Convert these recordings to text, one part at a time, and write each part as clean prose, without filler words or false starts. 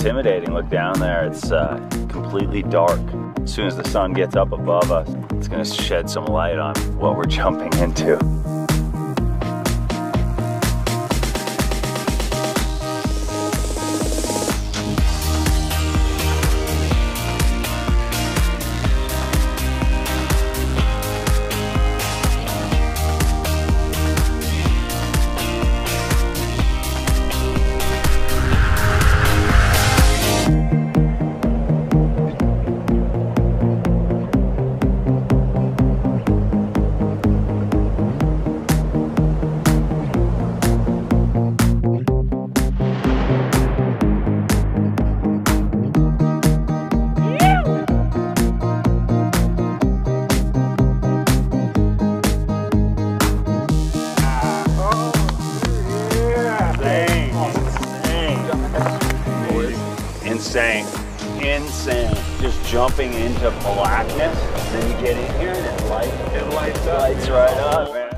intimidating. Look down there, it's completely dark. As soon as the sun gets up above us, it's gonna shed some light on what we're jumping into. Insane, insane. Just jumping into blackness, then you get in here and it lights right up, man.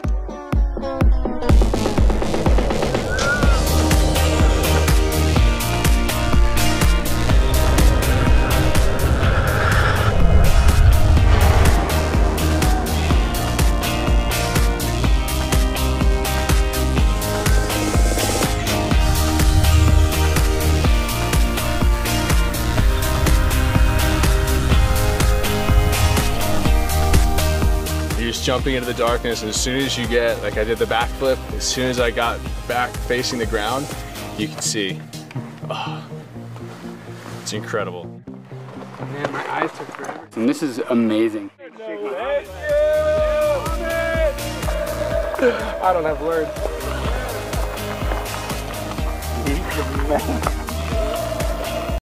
Jumping into the darkness, and as soon as you get, like I did the backflip, as soon as I got back facing the ground, you can see. Oh, it's incredible. Man, my eyes took forever. And this is amazing. I don't have words.